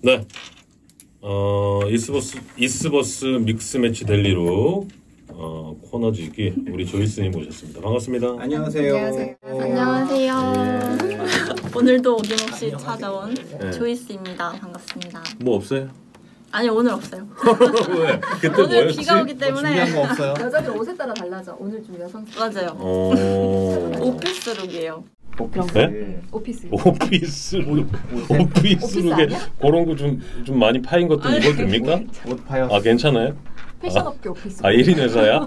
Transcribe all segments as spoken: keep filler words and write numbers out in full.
네. 어, 이스버스, 이스버스 믹스매치 델리로 어, 코너지기 우리 조이스님 모셨습니다. 반갑습니다. 안녕하세요. 안녕하세요. 안녕하세요. 네. 오늘도 어김없이 찾아온 네. 조이스입니다. 반갑습니다. 뭐 없어요? 아니 오늘 없어요. 왜? 그때 오늘 뭐였지? 비가 오기 뭐 때문에 준비한 거 없어요? 여자들 옷에 따라 달라져. 오늘 좀 여성. 맞아요. 어... 오피스룩이에요. 네? 오피스. 오피스룩 오피스 오피스룩에 아니야? 그런 거 좀 좀 많이 파인 것도 입어도 됩니까? 옷 파였어. 아 괜찮아요? 패션업계 오피스. 아 일 인 회사야?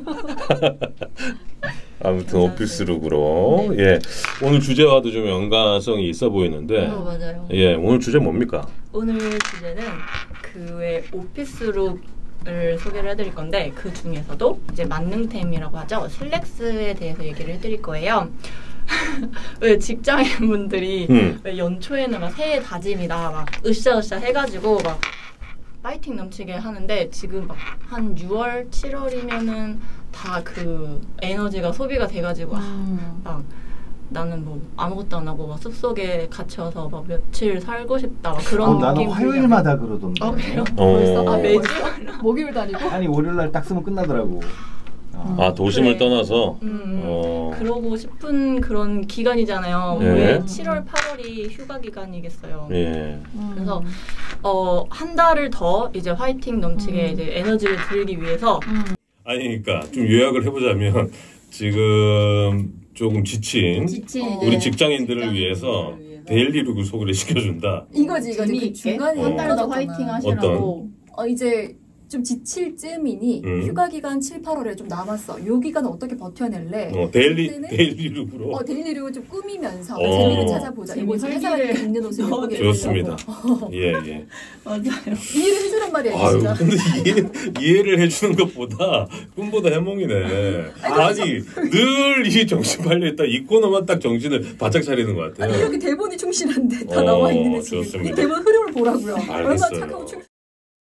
아무튼 오피스룩으로 예 오늘 주제와도 좀 연관성이 있어 보이는데 어, 맞아요. 예 오늘 주제 뭡니까? 오늘 주제는 그 외 오피스룩을 소개를 해드릴 건데 그 중에서도 이제 만능템이라고 하죠. 슬랙스에 대해서 얘기를 해드릴 거예요. 왜 직장인분들이 음. 왜 연초에는 막 새해 다짐이다 막 으쌰으쌰 해가지고 막 파이팅 넘치게 하는데 지금 막 한 유월, 칠월이면은 다 그 에너지가 소비가 돼가지고 음. 막 나는 뭐 아무것도 안 하고 막 숲속에 갇혀서 막 며칠 살고 싶다 막 그런 어, 느낌. 나는 화요일마다 그러던데. 아 그래요? 어. 아 매주? 목요일도 아니고. 아니 월요일날 딱 쓰면 끝나더라고. 어. 아 도심을 그래. 떠나서 음, 어. 그러고 싶은 그런 기간이잖아요. 예. 왜 칠월, 팔월이 휴가 기간이겠어요. 예. 그래서 어, 한 달을 더 이제 화이팅 넘치게 음. 이제 에너지를 들기 위해서 음. 아니 그러니까 좀 요약을 해보자면 지금 조금 지친 지친 어, 우리 네. 직장인들을 직장인들을 위해서 위해서. 데일리룩을 소개를 시켜준다. 이거지 이거지. 그 중간에 한 달 더 화이팅 하시라고. 어 이제 좀 지칠 쯤이니 음. 휴가 기간 칠, 팔월에 좀 남았어. 요 기간은 어떻게 버텨낼래? 어 데일리 그때는 데일리룩으로 어 데일리룩을 좀 꾸미면서 어. 재미를 찾아보자. 재미 이거 회사에 활기를 입는 옷을 예쁘게 좋습니다. 입으려고. 예 예. 맞아요. 이해를 해주란 말이야 아유 진짜. 근데 이해 이해를 해주는 것보다 꿈보다 해몽이네. 아니 늘 이 정신 팔려 있다 이 코너만 딱 정신을 바짝 차리는 것 같아요. 아니 여기 대본이 충실한데 다 어, 나와 있는데 지금 좋습니다. 이 대본 흐름을 보라고요. 얼마나 알겠어요. 착하고 충.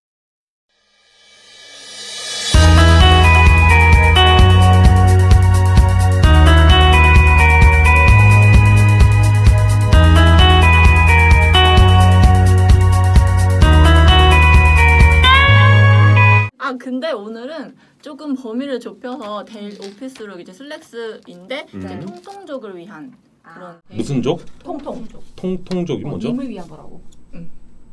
아 근데 오늘은 조금 범위를 좁혀서 데일 오피스룩 이제 슬랙스인데 음. 이제 통통족을 위한 그런 무슨 족? 통통족. 통통족이 뭐죠? 님을 위한 거라고. 응.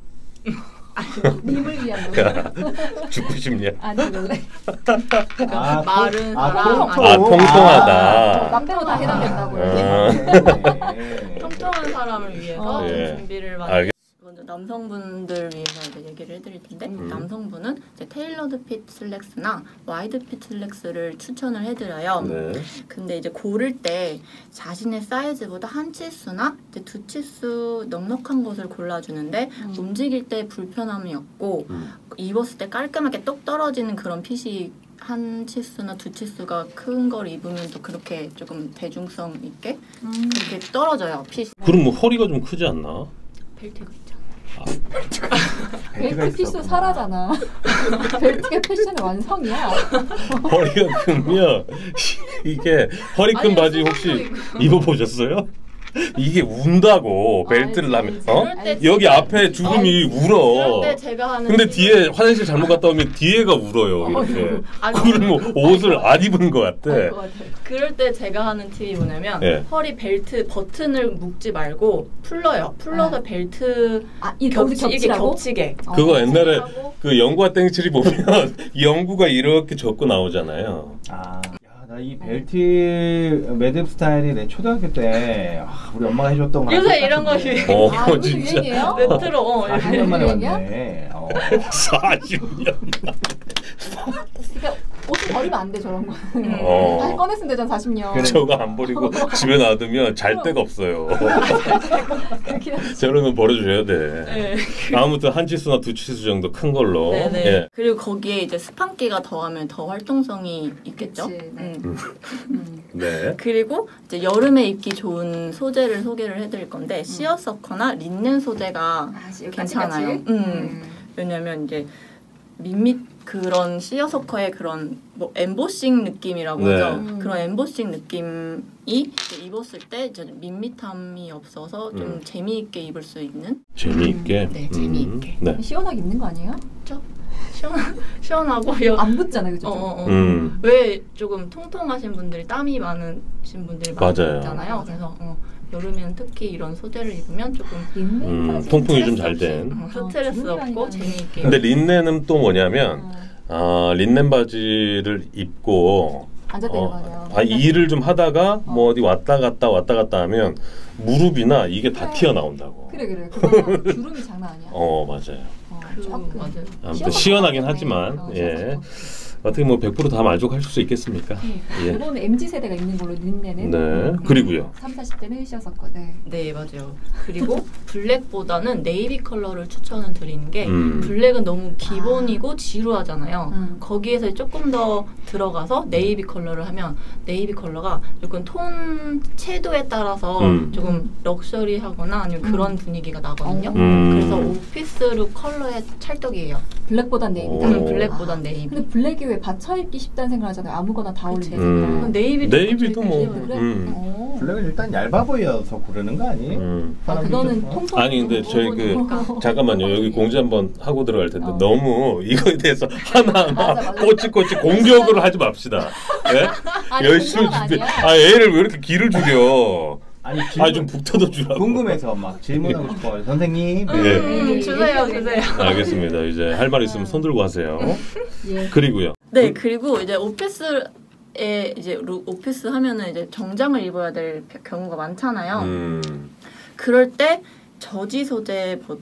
님을 위한 거. 죽고 싶냐? 아니 원래 아, 말은 아, 사람 통통. 아 통통하다. 남 빼고 다 해당된다고요. 아. 네. 통통한 사람을 위해서 어. 좀 예. 준비를 알겠- 많이 먼저 남성분들 위해서 이제 얘기를 해드릴 텐데 음. 남성분은 이제 테일러드 핏 슬랙스나 와이드 핏 슬랙스를 추천을 해드려요. 네. 근데 이제 고를 때 자신의 사이즈보다 한 치수나 이제 두 치수 넉넉한 것을 골라주는데 음. 움직일 때 불편함이 없고 음. 입었을 때 깔끔하게 똑 떨어지는 그런 핏이 한 치수나 두 치수가 큰 걸 입으면 또 그렇게 조금 대중성 있게 음. 그렇게 떨어져요 핏이. 그럼 뭐 허리가 좀 크지 않나? 벨트가 있죠. 벨트가 벨트 피스 있었구나. 사라잖아. 벨트가 패션의 완성이야. 허리가 크면 이게 허리 큰 아니, 바지 수선도 혹시 있고. 입어보셨어요? 이게 운다고 벨트를 알지, 하면 어? 그럴 때 여기 진짜- 앞에 주름이 그럴 울어. 때 제가 하는 근데 팁이- 뒤에 화장실 잘못 갔다 오면 뒤에가 울어요 이렇게. 아니, 그러면 옷을 안 입은 것 같아. 알 것 같아. 그럴 때 제가 하는 팁이 뭐냐면 예. 허리 벨트 버튼을 묶지 말고 풀러요. 풀러서 아. 벨트 아, 이 겹치, 겹치, 이게 겹치라고? 겹치게. 그거 어. 옛날에 하고 그 영구와 땡칠이 보면 영구가 이렇게 접고 나오잖아요. 아, 나 이 벨트 매듭 스타일이 내 초등학교 때 아, 우리 엄마가 해줬던 거. 요새 이런 거 같은데. 어 아, 이것도 진짜 유행이에요? 네트로 어, 사십 년 만에 유행이야? 왔네. 어. 사십 년. 그러니까 옷을 버리면 안 돼 저런 거. 어. 다시 꺼냈으면 되잖아 사십 년. 그래. 저거 안 버리고 집에 놔두면 잘 데가 없어요. 그렇긴 하지. 저런 건 버려줘야 돼. 네. 아무튼 한 치수나 두 치수 정도 큰 걸로. 네네. 예. 그리고 거기에 이제 스판기가 더하면 더 활동성이 있겠죠. 그치, 네. 음. 음. 네. 그리고 이제 여름에 입기 좋은 소재를 소개를 해드릴 건데 시어서커나 린넨 소재가 아, 씨, 괜찮아요. 까치까치? 음. 왜냐면 이제 밋밋 그런 시어서커의 그런 뭐 엠보싱 느낌이라고 네. 하죠. 음. 그런 엠보싱 느낌이 이제 입었을 때 이제 밋밋함이 없어서 좀 음. 재미있게 입을 수 있는. 재미있게. 네, 재미있게. 음. 네. 시원하게 입는 거 아니에요? 시원 시원하고 여, 안 붙잖아요, 그죠? 어, 어, 어. 음. 왜 조금 통통하신 분들이 땀이 많으신 분들이 맞아요. 많잖아요. 그래서 어, 여름에는 특히 이런 소재를 입으면 조금 음, 통풍이 좀 잘 된. 어, 스트레스 주름이 없고 많이 재미있게. 근데 린넨은 또 뭐냐면 어, 아, 린넨 바지를 입고 앉아 내려가요. 아, 일을 좀 하다가 뭐 어디 왔다 갔다 왔다 갔다 하면 무릎이나 이게 다 그래. 튀어나온다고. 그래 그래. 그거 주름이 장난 아니야. 어, 맞아요. 어, 그, 조금. 맞아요. 아무튼 시원하긴 시원하네. 하지만 어, 예. 시원하고. 어떻게 뭐 백 퍼센트 다 만족하실 수 있겠습니까? 예. 이거는 엠지 세대가 입는 걸로 린넨은. 네. 그리고요. 삼, 사십 대는 시어서커. 네. 네, 맞아요. 그리고 블랙보다는 네이비 컬러를 추천을 드리는 게 음. 블랙은 너무 기본이고 지루하잖아요. 음. 거기에서 조금 더 들어가서 네이비 컬러를 하면 네이비 컬러가 조금 톤 채도에 따라서 음. 조금 럭셔리하거나 아니면 그런 음. 분위기가 나거든요. 음. 그래서 오피스룩 컬러의 찰떡이에요. 블랙보단 네이비다. 오. 음, 블랙보단 네이비. 근데 블랙이 왜 받쳐 입기 쉽다는 생각을 하잖아요. 아무거나 다 그치. 어울리는 음. 색깔. 그럼 네이비도 네이비도 뭐. 괜찮아요. 그래? 음. 어. 블랙은 일단 얇아 보여서 고르는 거 아니에요? 음. 아, 그거는 통통. 아니 근데 저희 그 잠깐만요 여기 공지 한번 하고 들어갈 텐데 어. 너무 이거에 대해서 하나하나 맞아, 맞아. 꼬치꼬치 공격을 하지 맙시다. 예? 아니, 열심히 공격은 준비. 아니야. 아 애를 왜 이렇게 기를 죽여? 아니 아 좀 북터져 주라고. 궁금해서 막 질문하고 싶어요. 선생님. 음, 예. 음, 주세요, 주세요. 알겠습니다. 이제 할 말 있으면 손 들고 하세요. 예. 그리고요. 네, 그리고 이제 오피스에 이제 루- 오피스 하면은 이제 정장을 입어야 될 경우가 많잖아요. 음. 그럴 때 저지 소재 버-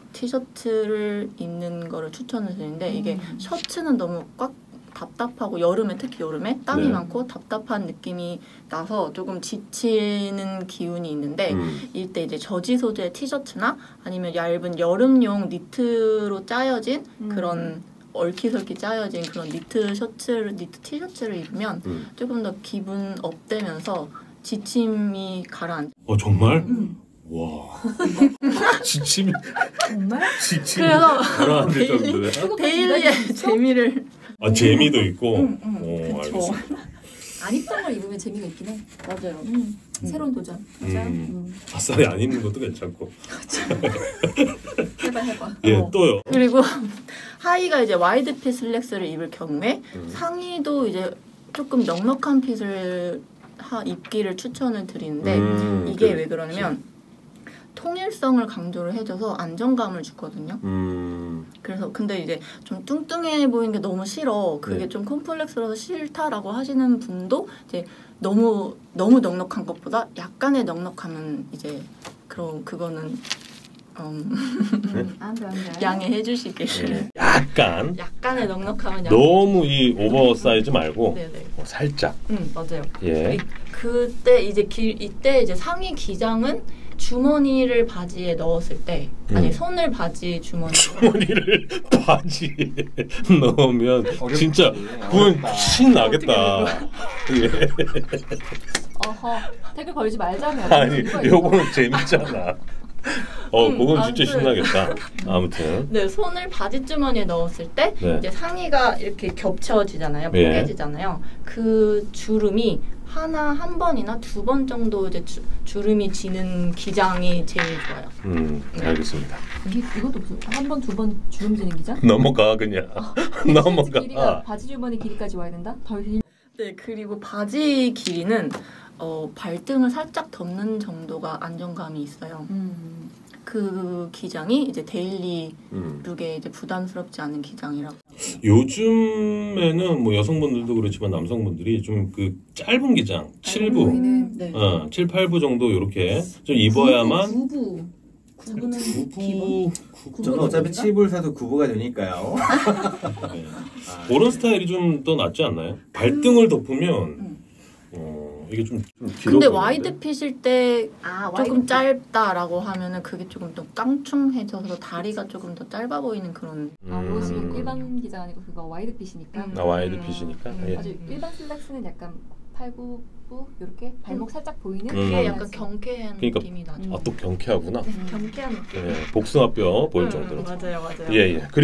티셔츠를 입는 거를 추천을 드리는데 이게 음. 셔츠는 너무 꽉 답답하고 여름에 특히 여름에 땀이 네. 많고 답답한 느낌이 나서 조금 지치는 기운이 있는데 음. 이때 이제 저지 소재 티셔츠나 아니면 얇은 여름용 니트로 짜여진 음. 그런 얼키설키 짜여진 그런 니트 셔츠를 니트 티셔츠를 입으면 음. 조금 더 기분 업되면서 지침이 가라앉. 어 정말? 음. 와. 지침이 정말? 지침이 그래서 가라앉을 데일리- 정도야. 데일리의 재미를 아 재미도 있고. 음, 음, 오 그쵸. 알겠습니다. 안 입던 걸 입으면 재미가 있긴 해. 맞아요. 음. 새로운 도전. 맞아요. 음. 음. 아싸리 안 입는 것도 괜찮고. 해봐 해봐. 예 어. 또요. 그리고 하의가 이제 와이드 핏 슬랙스를 입을 경우에 음. 상의도 이제 조금 넉넉한 핏을 하, 입기를 추천을 드리는데 음, 이게 그래. 왜 그러냐면 통일성을 강조를 해줘서 안정감을 주거든요. 음. 그래서 근데 이제 좀 뚱뚱해 보이는 게 너무 싫어. 그게 네. 좀 콤플렉스라서 싫다라고 하시는 분도 이제 너무 너무 넉넉한 것보다 약간의 넉넉함은 이제 그런 그거는 음, 안돼 안돼. 양해해 주시길. 예. 약간 약간의 넉넉함은 양해. 너무 이 오버사이즈 말고 네네. 뭐 살짝. 음 맞아요. 예. 이- 그때 이제 기, 이때 이제 상의 기장은 주머니를 바지에 넣었을 때 아니 음. 손을 바지 주머니 주머니를 바지에 넣으면 어렵지. 진짜 그건 어렵다. 신 나겠다. 예. 어허. 댓글 걸지 말자며. 아니 이거 이거. 요거는 재밌잖아. 어, 음, 그건 진짜 아무튼. 신나겠다. 아무튼. 네 손을 바지 주머니에 넣었을 때 네. 이제 상의가 이렇게 겹쳐지잖아요. 예. 포개지잖아요. 그 주름이 하나 한 번이나 두 번 정도 이제 주, 주름이 지는 기장이 제일 좋아요. 음, 네. 알겠습니다. 이게 이것도 무슨 한 번 두 번 주름지는 기장? 넘어가 그냥. 이 넘어가. 길이가 바지 주머니 길이까지 와야 된다? 덜 길. 네 그리고 바지 길이는 어, 발등을 살짝 덮는 정도가 안정감이 있어요. 음. 그 기장이 이제 데일리 음. 룩에 이제 부담스럽지 않은 기장이라고. 요즘에는 뭐 여성분들도 그렇지만 남성분들이 좀 그 짧은 기장 칠 부, 보이는. 네. 어, 칠, 팔 부 정도 이렇게 좀 입어야만 구부. 구부는 기본. 구, 구, 저는 어차피 칩을 사도 구부가 되니까요. 네. 아, 그런 스타일이 좀 더 낫지 않나요? 발등을 덮으면 음. 어, 이게 좀, 좀 길어 근데 보이는데? 와이드 핏일 때 아, 조금 와이드 짧다라고 하면은 그게 조금 더 깡충해져서 다리가 조금 더 짧아 보이는 그런. 아, 그거 지금 음. 일반 기장 아니고 그거 와이드 핏이니까. 음. 아, 와이드 핏이니까. 음. 예. 아주 일반 슬랙스는 약간 팔굽부 이렇게 발목 살짝 보이는. 음. 그게 음. 약간 경쾌한 그러니까- 느낌이 나죠. 음. 아, 또 경쾌하구나. 네, 경쾌한 느낌. 예, 복숭아뼈 보일 음, 정도로. 맞아요, 맞아요. 예, 예. 그리고요.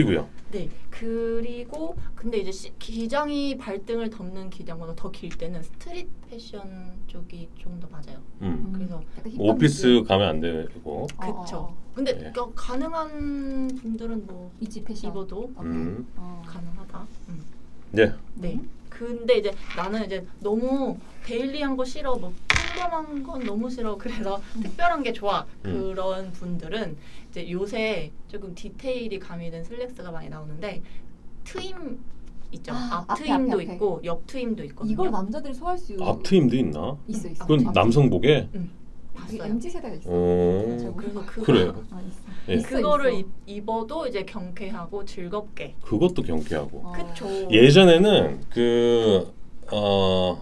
네. 그리고 근데 이제 시, 기장이 발등을 덮는 기장보다 더 길 때는 스트릿 패션 쪽이 좀 더 맞아요. 음. 그래서 뭐 오피스 가면 안 되고. 그쵸. 어, 어. 근데 네. 그 가능한 분들은 뭐 이지 패션 입어도 음. 어. 가능하다. 음. 네. 네. 근데 이제 나는 이제 너무 데일리한 거 싫어, 뭐 평범한 건 너무 싫어. 그래서 음. 특별한 게 좋아. 음. 그런 분들은 이제 요새 조금 디테일이 가미된 슬랙스가 많이 나오는데 트임 있죠. 아, 앞 앞에, 트임도 앞에, 앞에. 있고 옆 트임도 있거든요. 이걸 남자들이 소화할 수 앞 트임도 있나? 있어 있어. 그건 앞 남성복에. 봤어요. 엠지 세대가 있어. 어. 그래서 그거 그래요. 아, 있어. 예. 있어, 그거를 있어. 입, 입어도 이제 경쾌하고 즐겁게. 그것도 경쾌하고. 어. 그쵸. 예전에는 그 어.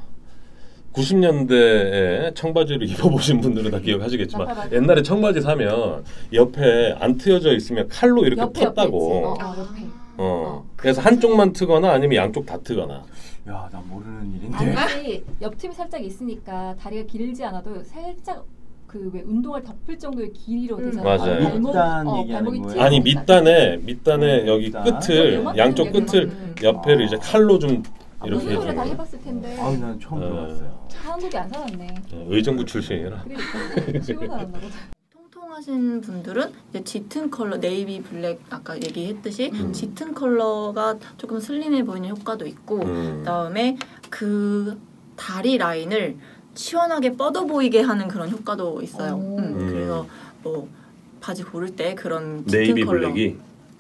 구십 년대에 청바지를 입어보신 분들은 다 기억하시겠지만 나팔바지. 옛날에 청바지 사면 옆에 안 트여져 있으면 칼로 이렇게 옆에, 옆에 있지. 텄다고. 어, 아. 어, 옆에. 어. 그래서 한쪽만 트거나 아니면 양쪽 다 트거나. 야, 나 모르는 일인데. 아니 옆팀이 살짝 있으니까 다리가 길지 않아도 살짝 그 왜 운동을 덮을 정도의 길이로 음. 되잖아. 맞아요. 발목, 밑단 어, 얘기하는 발목이 거예요? 튀어 아니 나온다. 밑단에 밑단에 음, 여기 밑단. 끝을 요만큼 양쪽 요만큼. 끝을 음. 옆에를 아. 이제 칼로 좀 아, 이렇게 무슨 소리 다 해주는 해봤을 텐데 아유, 난 처음 어. 들어봤어요. 한국이 안 살았네. 의정부 출신이라. 그러니까 치고 살았나 보다. 통통하신 분들은 이제 짙은 컬러, 네이비 블랙 아까 얘기했듯이 음. 짙은 컬러가 조금 슬림해 보이는 효과도 있고 음. 그다음에 그 다리 라인을 시원하게 뻗어 보이게 하는 그런 효과도 있어요. 오. 음, 음. 그래서 뭐 바지 고를 때 그런 짙은 네이비 컬러, 블랙이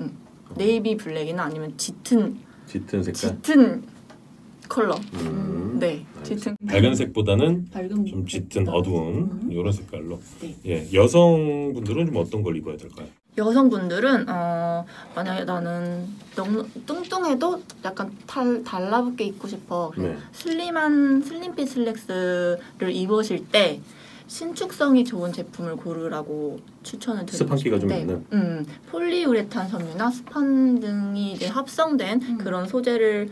네이비 블랙이나 아니면 짙은 짙은 색깔. 짙은 컬러. 음. 네, 짙은 밝은색보다는 밝은 좀 짙은 어두운 음. 이런 색깔로. 네. 예, 여성분들은 좀 어떤 걸 입어야 될까요? 여성분들은 어, 만약에 나는 너무 뚱뚱해도 약간 달, 달라붙게 입고 싶어. 그래서 네. 슬림한 슬림핏 슬랙스를 입으실 때 신축성이 좋은 제품을 고르라고 추천을 드리고 스판기가 좀 싶은데, 있는. 음, 폴리우레탄 섬유나 스판 등이 이제 합성된 음. 그런 소재를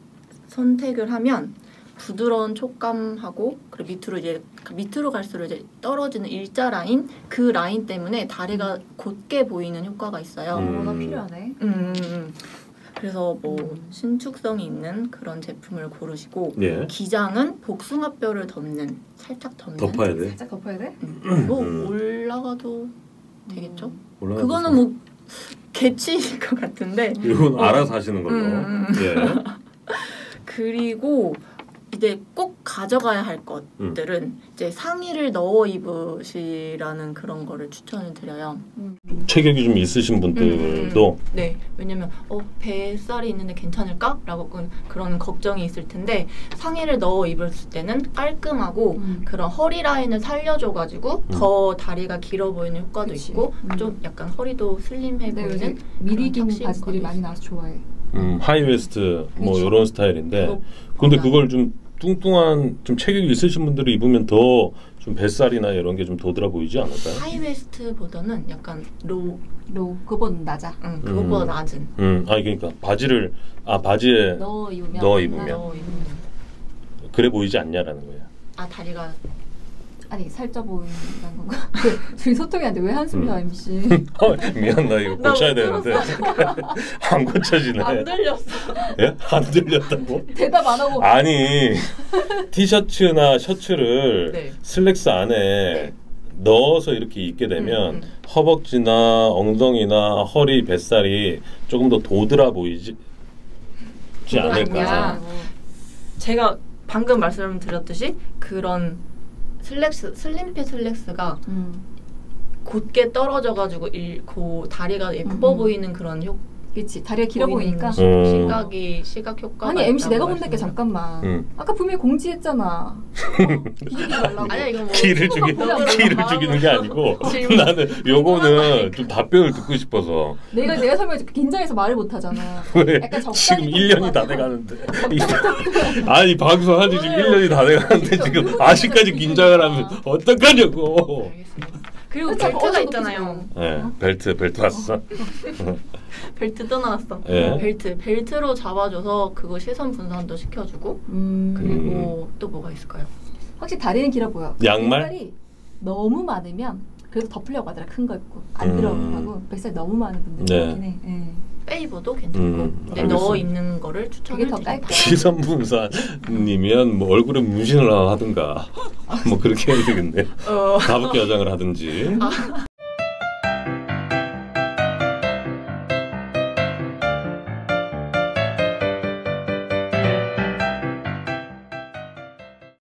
선택을 하면 부드러운 촉감하고 그리고 밑으로 이제 그 밑으로 갈수록 이제 떨어지는 일자 라인 그 라인 때문에 다리가 곧게 보이는 효과가 있어요. 음. 뭐가 필요하네. 음, 음, 음. 그래서 뭐 음. 신축성이 있는 그런 제품을 고르시고 예. 기장은 복숭아뼈를 덮는 살짝 덮는 덮어야 돼. 살짝 덮어야 돼? 음, 뭐 음. 올라가도 되겠죠. 올라가서 그거는 뭐 개치일 것 같은데 이건 어. 알아서 하시는 걸로. 음. 예. 그리고 이제 꼭 가져가야 할 것들은 이제 상의를 넣어 입으시라는 그런 거를 추천을 드려요. 음. 체격이 좀 있으신 분들도 네, 왜냐면 어 뱃살이 있는데 괜찮을까?라고 그- 그런 걱정이 있을 텐데 상의를 넣어 입었을 때는 깔끔하고 음. 그런 허리 라인을 살려줘가지고 음. 더 다리가 길어 보이는 효과도 그치. 있고 음. 좀 약간 허리도 슬림해 근데 요새 보이는 미리 긴 탁신 바지들이 거리. 많이 나와서 좋아해. 음, 하이웨스트 뭐 그렇죠. 이런 스타일인데 그거 근데 보면 그걸 좀 뚱뚱한 좀 체격이 있으신 분들이 입으면 더 좀 뱃살이나 이런 게 좀 도드라 보이지 않을까요? 하이웨스트보다는 약간 로우, 로 그거보다 낮아. 응, 그것보다 음. 낮은 음, 아니 그러니까 바지를 아 바지에 넣어 입으면 넣어 입으면. 넣어 입으면 그래 보이지 않냐라는 거예요. 아 다리가 아니 살쪄 보인다는 건가? 둘이 소통이 안 돼. 왜 한숨 쉬어 엠씨? 어, 미안 나 이거 나 고쳐야 못 되는데 안 고쳐지네. 안 들렸어. 예? 안 들렸다고? 대답 안 하고 아니 티셔츠나 셔츠를 네. 슬랙스 안에 네. 넣어서 이렇게 입게 되면 음, 음. 허벅지나 엉덩이나 허리, 뱃살이 조금 더 도드라 보이지 않을까? 아니야. 제가 방금 말씀드렸듯이 그런 슬랙스 슬림핏 슬랙스가 음. 곧게 떨어져가지고 일, 고 다리가 예뻐 음. 보이는 그런 효 그렇지 다리가 길어 보이니까. 시- 음. 시각이 시각 효과가 아니 엠씨 있다고 내가 혼낼게 말씀드렸- 잠깐만. 음. 아까 분명히 공지했잖아. 비비지 말라고. 아니야 이거 뭐 키를 죽이 보면 키를 마음으로 죽이는 게 아니고 질문. 나는 요거는 좀 답변을 듣고 싶어서 내가 내가 설명해 긴장해서 말을 못 하잖아. 왜 약간 적당히 지금 일 년이 다 좀 돼가는데 아니 방송한 지 지금 일 년이 다 돼가는데 지금 아직까지 긴장을 하면 어떡하냐고. 알겠습니다. 그리고 왜 자꾸 벨트가 어디서 있잖아요. 예, 벨트 벨트 왔어. 벨트 또 나왔어. 예. 벨트 벨트로 잡아줘서 그거 시선 분산도 시켜주고 음. 그리고 또 뭐가 있을까요? 확실히 다리는 길어 보여. 양말? 뱃살이 너무 많으면 그래도 덮으려고 하더라. 큰 거 입고 안 음. 들어가고 뱃살 너무 많은 분들 네. 있긴 해. 예. 백베이버도 괜찮고 음, 근데 알겠습니다. 넣어 입는 거를 추천을 그게 더 드립니다. 깔끔해요. 기산분사님이면 뭐 얼굴에 문신을 하든가 뭐 그렇게 해야 되겠네. 어, 가볍게 화장을 하든지.